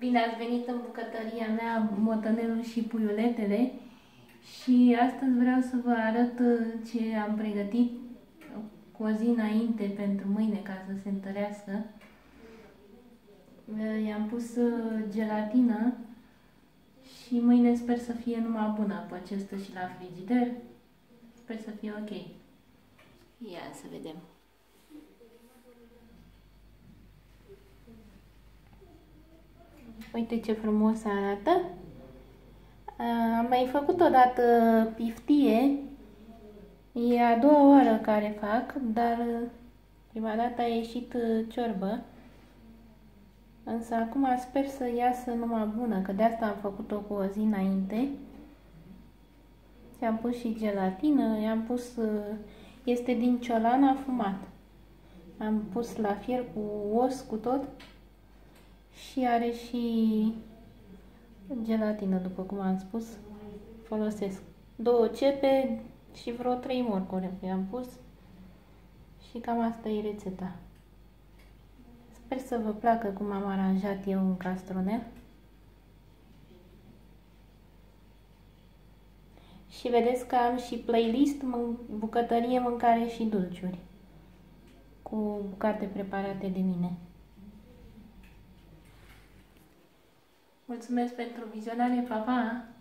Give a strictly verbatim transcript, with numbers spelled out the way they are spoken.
Bine ați venit în bucătăria mea, Motănelul și Puiuletele. Și astăzi vreau să vă arăt ce am pregătit cu o zi înainte pentru mâine, ca să se întărească. I-am pus gelatină și mâine sper să fie numai bună pe acesta și la frigider. Sper să fie ok. Ia să vedem. Uite ce frumos arată. Am mai făcut odată piftie. E a doua oară care fac, dar prima dată a ieșit ciorbă. Însă acum sper să iasă numai bună, că de asta am făcut-o cu o zi înainte. I-am pus și gelatină, i-am pus, este din ciolan afumat. Am pus la fier cu os, cu tot. Și are și gelatină, după cum am spus. Folosesc două cepe și vreo trei morcove i-am pus. Și cam asta e rețeta. Sper să vă placă cum am aranjat eu un castronel. Și vedeți că am și playlist bucătărie, mâncare și dulciuri, cu bucate preparate de mine. Mulțumesc pentru vizionare, pa, pa!